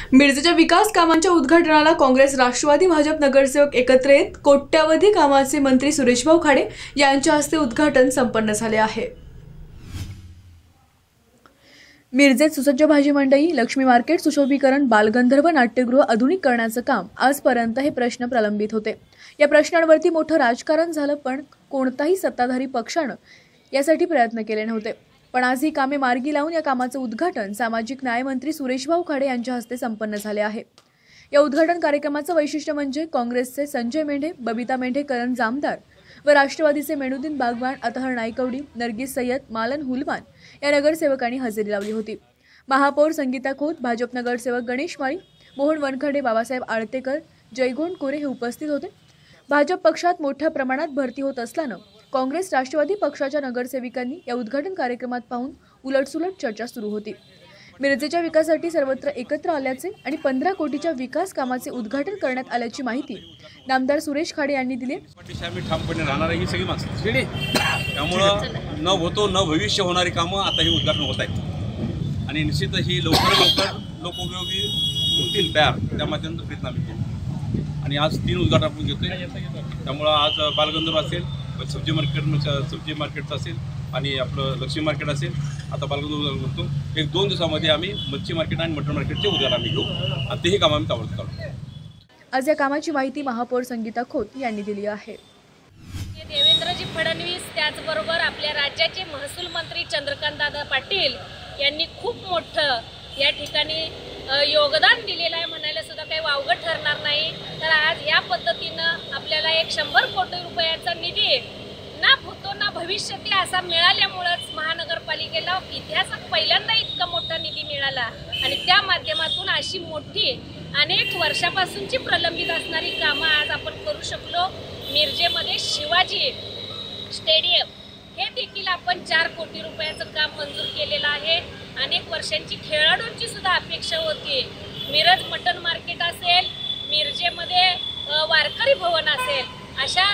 मिरजेच्या विकास कामांच्या उद्घाटनाला काँग्रेस, राष्ट्रवादी, भाजप नगरसेवक एकत्र येत कोट्यावधी कामाचे मंत्री सुरेशभाऊ खाडे यांच्या हस्ते उद्घाटन संपन्न झाले आहे। मिरजेत सुसज्ज भाजी मंडई, लक्ष्मी मार्केट सुशोभीकरण, बालगंधर्व नाट्यगृह आधुनिक करण्याचं काम आजपर्यंत हे प्रश्न प्रलंबित होते। या प्रश्नांवरती मोठं राजकारण झालं, पण कोणताही सत्ताधारी पक्षानं यासाठी प्रयत्न केले नव्हते। पण आज ही कामे मार्गी लावून या कामाचं उद्घाटन सामाजिक न्याय मंत्री सुरेशभाऊ खाडे यांच्या हस्ते संपन्न झाले आहे। या उद्घाटन कार्यक्रमाचं वैशिष्ट्य म्हणजे काँग्रेसचे संजय मेंढे, बबिता मेंढे, करण जामदार व राष्ट्रवादीचे मेनुद्दीन बागवान, अतहर नाईकवडी, नरगिस सय्यद, मालन हुलमान या नगरसेवकांनी हजेरी लावली होती। महापौर संगीता खोत, भाजप नगरसेवक गणेश माळी, मोहन वनखडे, बाबासाहेब आळतेकर, जयगोंड कोरे हे उपस्थित होते। भाजप पक्षात मोठ्या प्रमाणात भरती होत असल्यानं काँग्रेस, राष्ट्रवादी पक्षाच्या नगरसेविकांनी या उद्घाटन कार्यक्रमात पाहून उलटसुलट चर्चा सुरू होती। मिरजेच्या विकासासाठी सर्वत्र एकत्र आल्याचे आणि 15 कोटीच्या विकास कामाचे उद्घाटन करण्यात आल्याची माहिती नामदार सुरेश खाडे यांनी दिली। आम्ही ठामपणे राहणार ही सगळी माणसं त्यामुळं न होतो न भविष्य होणारी कामं आता ही उद्घाटन होत आहेत आणि निश्चित ही लवकर लोकोपयोगी होतील तयार, त्या माध्यमातून प्रयत्न आम्ही करू। आणि आज 3 उद्घाटन आपण घेतोय, त्यामुळं आज बालगंधर्व असेल, सब्जी मार्केटचं असेल आणि आपलं लक्ष्मी मार्केट असेल, आता बालगंधर्व करतो। 1-2 दिवसामध्ये आम्ही मच्छी मार्केट आणि मटण मार्केटचे उद्घाटन आम्ही घेऊ आणि तेही काम आम्ही ताबडतोब करू। आज या कामाची माहिती महापौर संगीता खोत यांनी दिली आहे। देवेंद्रजी फडणवीस, त्याचबरोबर आपल्या राज्याचे महसूल मंत्री चंद्रकांतदादा पाटील यांनी खूप मोठं या ठिकाणी योगदान दिलेलं आहे, म्हणायला सुद्धा काही वावगं ठरणार नाही। तर आज या पद्धतीनं आपल्याला एक 100 कोटी रुपयाचा निधी ना भूतो ना भविष्यती असा मिळाल्यामुळेच महानगरपालिकेला इतिहासात पहिल्यांदा इतका मोठा निधी मिळाला आणि त्या माध्यमातून अशी मोठी अनेक वर्षापासूनची प्रलंबित असणारी कामं आज आपण करू शकलो। मिरजेमध्ये शिवाजी स्टेडियम हे देखील आपण 4 कोटी रुपयाचं काम मंजूर केलेलं आहे। अनेक वर्षांची खेळाडूंची सुद्धा अपेक्षा होती। मिरज मटन मार्केट असेल, मिरजेमध्ये वारकरी भवन असेल, अशा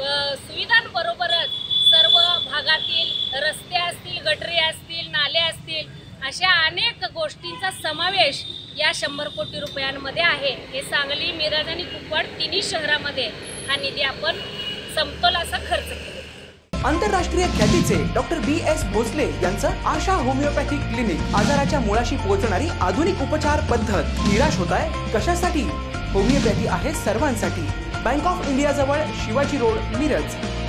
सुविधांबरोबरच सर्व भागातील रस्ते असतील, गटरी असतील, नाले असतील, अशा अनेक गोष्टींचा समावेश या 100 कोटी रुपयांमध्ये आहे। हे सांगली, मिरज आणि कुपवाड तिन्ही शहरामध्ये हा निधी आपण समतोल असा खर्च केला। आंतरराष्ट्रीय ख्यातीचे डॉक्टर BS भोसले यांचं आशा होमिओपॅथिक क्लिनिक, आजाराच्या मुळाशी पोहोचणारी आधुनिक उपचार पद्धत। निराश होताय कशासाठी? होमिओपॅथी आहे सर्वांसाठी। बँक ऑफ इंडिया जवळ, शिवाजी रोड, मिरज।